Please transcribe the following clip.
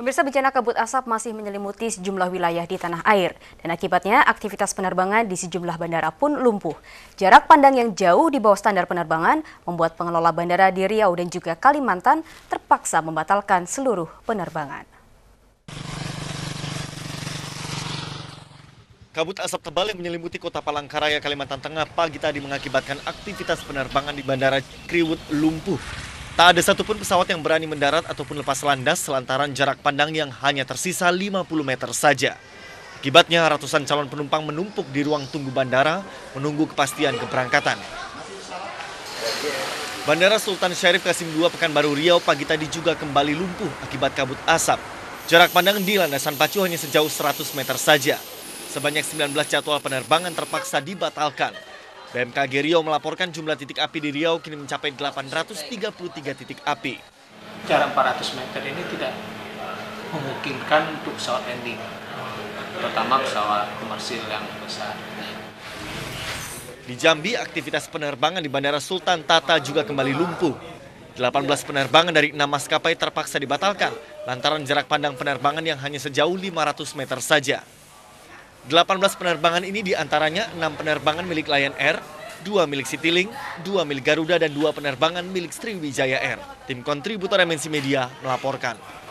Pemirsa, bencana kabut asap masih menyelimuti sejumlah wilayah di tanah air. Dan akibatnya aktivitas penerbangan di sejumlah bandara pun lumpuh. Jarak pandang yang jauh di bawah standar penerbangan membuat pengelola bandara di Riau dan juga Kalimantan terpaksa membatalkan seluruh penerbangan. Kabut asap tebal yang menyelimuti kota Palangkaraya, Kalimantan Tengah pagi tadi mengakibatkan aktivitas penerbangan di Bandara Kriwut lumpuh. Tak ada satupun pesawat yang berani mendarat ataupun lepas landas selantaran jarak pandang yang hanya tersisa 50 meter saja. Akibatnya ratusan calon penumpang menumpuk di ruang tunggu bandara menunggu kepastian keberangkatan. Bandara Sultan Syarif Qasim II Pekanbaru Riau pagi tadi juga kembali lumpuh akibat kabut asap. Jarak pandang di landasan pacu hanya sejauh 100 meter saja. Sebanyak 19 jadwal penerbangan terpaksa dibatalkan. BMKG Riau melaporkan jumlah titik api di Riau kini mencapai 833 titik api. Jarak 400 meter ini tidak memungkinkan untuk pesawat landing, terutama pesawat komersil yang besar. Di Jambi, aktivitas penerbangan di Bandara Sultan Tata juga kembali lumpuh. 18 penerbangan dari 6 maskapai terpaksa dibatalkan lantaran jarak pandang penerbangan yang hanya sejauh 500 meter saja. 18 penerbangan ini diantaranya 6 penerbangan milik Lion Air, 2 milik Citylink, 2 milik Garuda, dan 2 penerbangan milik Sriwijaya Air. Tim kontributor MNC Media melaporkan.